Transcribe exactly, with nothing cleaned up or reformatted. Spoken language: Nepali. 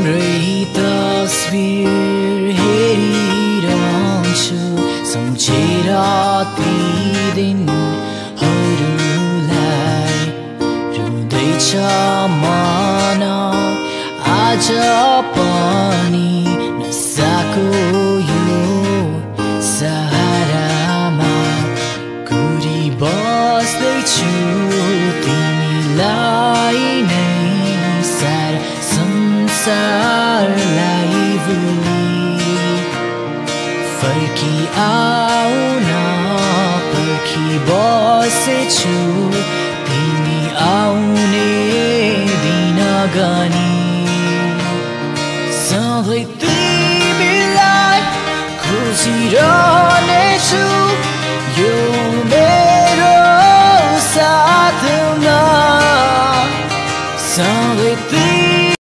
तिम्रै तस्बिर हेरिरहन्छु सम्झेर ती दिनहरूलाई रुँदैछ मन आज पनि नसाको यो सहारामा कुरी बस्दैछु तिमीलाई नै सारा संसारलाई भुली फर्की आउन पर्खी बसेछु तिमी आउने दिन गनी सधैँ तिमीलाई खोजिरहनेछु यो मेरो साथमा सधैँ